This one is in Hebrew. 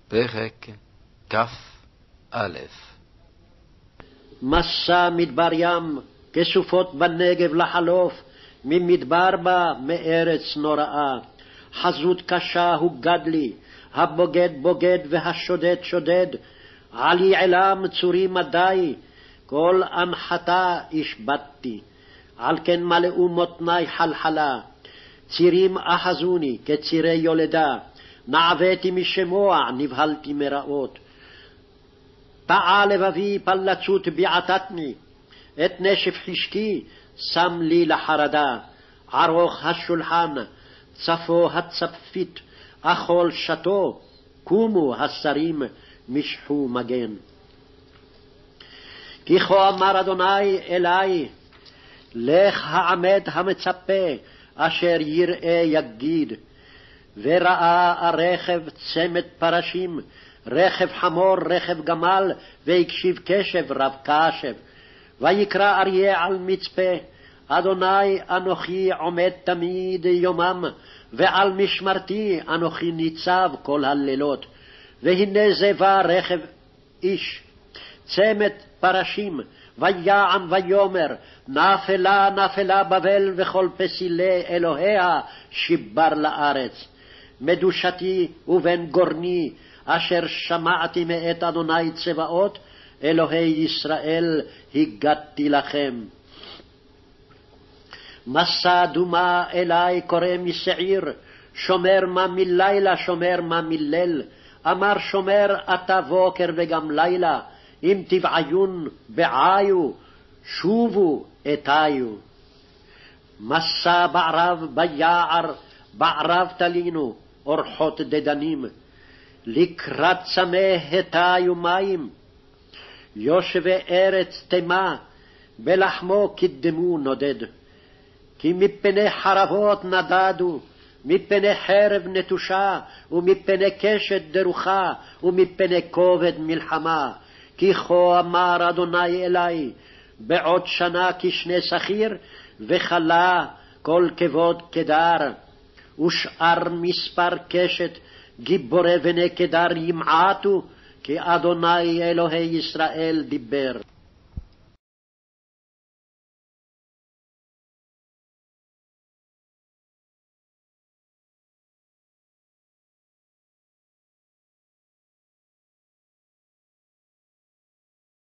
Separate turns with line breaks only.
פרק כ"א.
מסע מדבר ים, כסופות בנגב לחלוף, ממדבר בה מארץ נוראה. חזות קשה הוגד לי, הבוגד בוגד והשודד שודד, על יעלם צורי מדי, כל אנחתה השבתתי. על כן מלאו מותני חלחלה, צירים אחזוני כצירי יולדה, נעוויתי משמוע, נבהלתי מראות. טעה לבבי פלצות ביעתתני, את נשף חשקי שם לי לחרדה. ערוך השולחן, צפו הצפית, אכול שתו, קומו השרים, משחו מגן. כי כה אמר אדוני אלי, לך העמד המצפה, אשר יראה יגיד. וראה הרכב צמד פרשים, רכב חמור, רכב גמל, והקשיב קשב רב קשב. ויקרא אריה על מצפה, אדוני אנוכי עומד תמיד יומם, ועל משמרתי אנוכי ניצב כל הלילות. והנה זבה רכב איש, צמד פרשים, ויען ויאמר, נפלה נפלה בבל וכל פסילי אלוהיה שיבר לארץ. מדושתי ובן גורני, אשר שמעתי מאת אדוני צבאות, אלוהי ישראל הגדתי לכם. מסע דומה אלי קורא משעיר, שומר מה מלילה שומר מה מליל. אמר שומר אתה בוקר וגם לילה, אם תבעיון בעיו, שובו אתיו. מסע בערב ביער, בערב תלינו, אורחות דדנים, לקראת צמא התיו מים. יושבי ארץ תמה, בלחמו קדמו נודד. כי מפני חרבות נדדו, מפני חרב נטושה, ומפני קשת דרוכה, ומפני כובד מלחמה. כי כה אמר אדוני אלי, בעוד שנה כשני שכיר, וחלה כל כבוד קדר. ושאר מספר קשת, גיבורי בני קדר ימעטו, כי אדוני אלוהי ישראל דיבר.